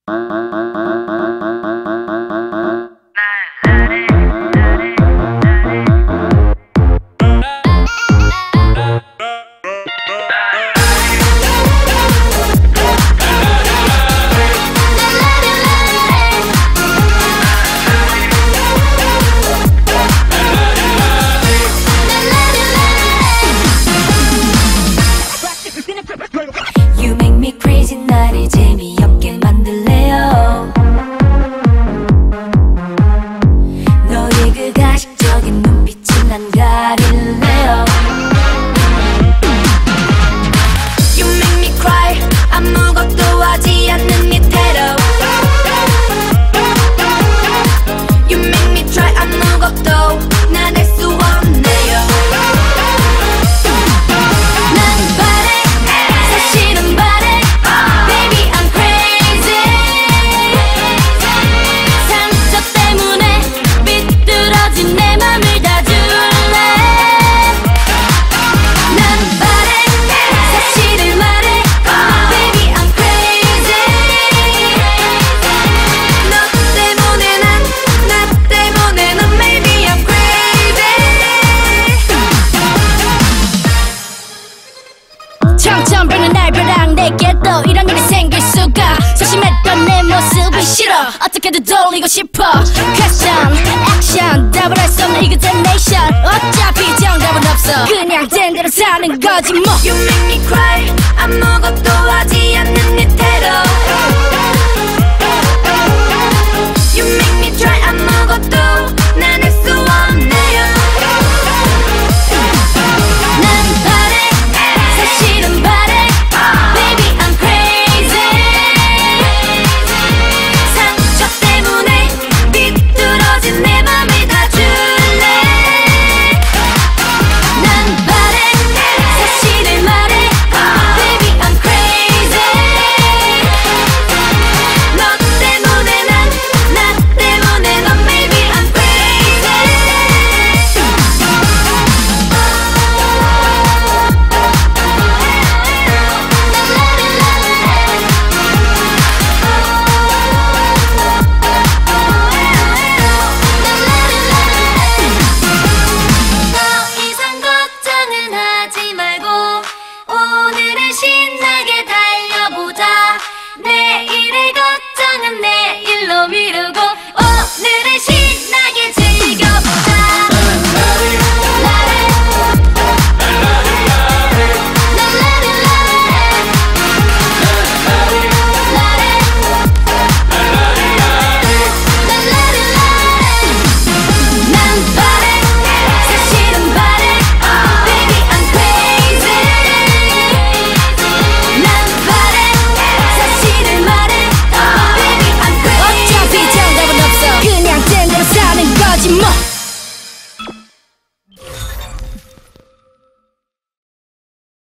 You make me crazy 나를 재미없게 만들래요. 너의 그 가식적인 눈빛이 난 가릴래요. You make me cry 아무것도 하지 않는 네 태도. You make me try 아무것도 난 할 수 없네요. 점점 변한 날벼락 내게 또 이런 일이 생길 수가. 소심했던 내 모습이 싫어. 어떻게든 돌리고 싶어. Question, action 답을 할 수 없는 examination. 어차피 정답은 없어. 그냥 된 대로 사는 거지 뭐. You make me cry 아무것도